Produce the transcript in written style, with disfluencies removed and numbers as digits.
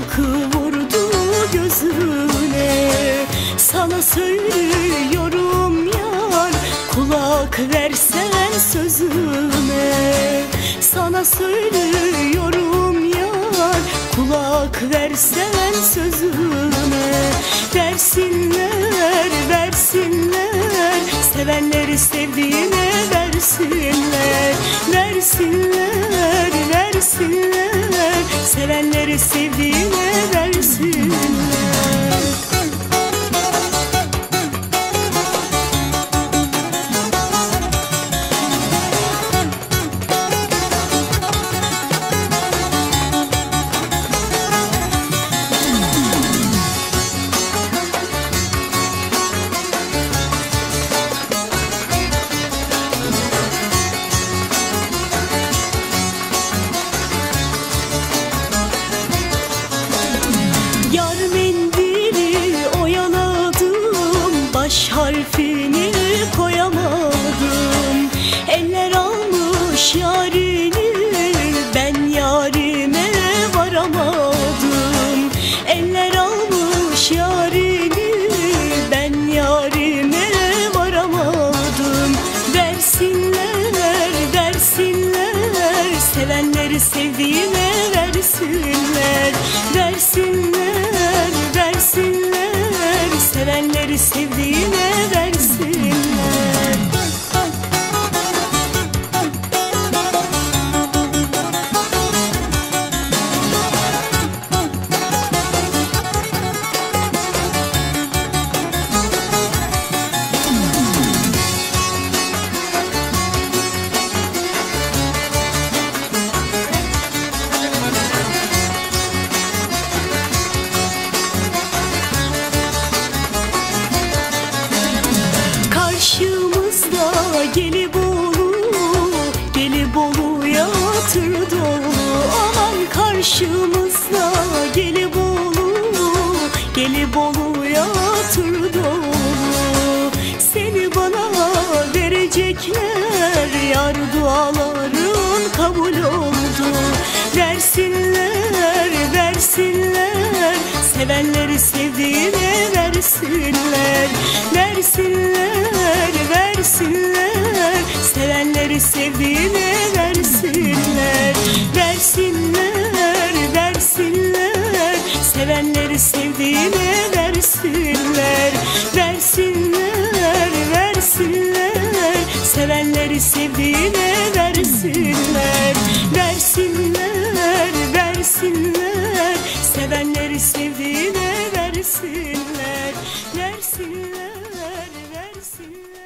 ışık vurdu gözüne. Sana söylüyorum yar, kulak versen sözüme. Sana söylüyorum yar, kulak versen sözüme. Versinler, versinler, sevenleri sevdiğine versinler. Versinler, versinler, sevenleri sevdiğine versinler. Yar mendili oyaladım, baş harfini koyamadım. Eller almış yarini, ben yarime varamadım. Eller almış yarini, ben yarime varamadım. Versinler, versinler, sevenleri sevdiğine versinler. Versinler, versinler, sevenleri sevdiğine versinler. Karşımızda Gelibolu, Gelibolu'ya tır dolu. Aman karşımızda Gelibolu, Gelibolu'ya tır dolu. Seni bana verecekler, yar duaların kabul oldu. Versinler, versinler, sevenleri sevdiğine versinler. Versinler, versinler, sevenleri sevdiğine versinler. Versinler, versinler, sevenleri sevdiğine versinler. Versinler, versinler, sevenleri sevdiğine versinler. Versinler, versinler, sevenleri sevdiğine versinler. Versinler, versinler.